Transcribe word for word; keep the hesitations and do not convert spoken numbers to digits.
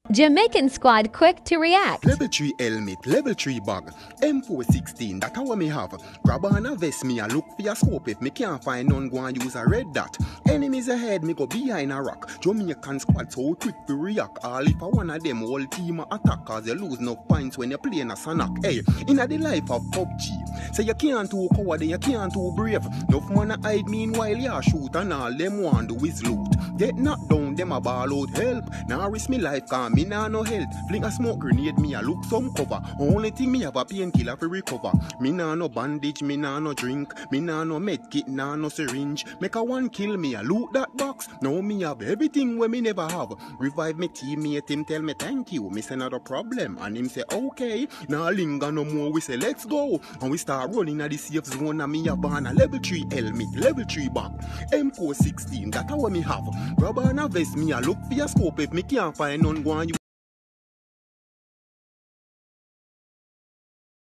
Jamaican squad quick to react. Level three helmet, level three bag, M four sixteen, that how me have. Grab on a vest, me a look for your scope. If me can't find none, go and use a red dot. Enemies ahead, me go behind a rock. Jamaican squad so quick to react. All if I one of them whole team a attack, cause you lose no points when you play in a sanak. Hey, in the life of Pubg, say you can't too coward, you can't too brave. Enough man a hide meanwhile you shoot, and all them want do is loot. Get knocked down, them a ball out help. Now risk me life, cause me nah no health. Fling a smoke grenade, me a look some cover. Only thing me have a painkiller for recover. Me nah no bandage, me nah no drink. Me nah no medkit, nah no syringe. Make a one kill me, a loot that box. Now me have everything where me never have. Revive me teammate, him tell me thank you. Me say not a problem, and him say okay. Now linger no more, we say let's go. And we start running at the safe zone, and me a ban a level three helmet, level three bag, M four sixteen, that how me have. Grab on a vest, me a look for your scope. If me can't find none, go and use